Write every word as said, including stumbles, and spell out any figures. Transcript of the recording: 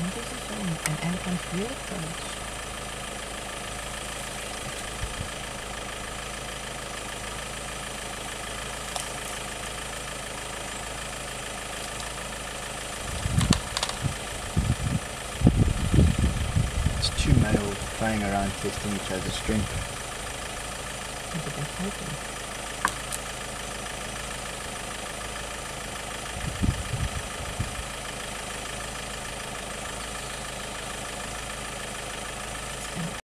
This is an, an elephant's real courage. It's two males playing around testing each other's strength. Look at that fighting.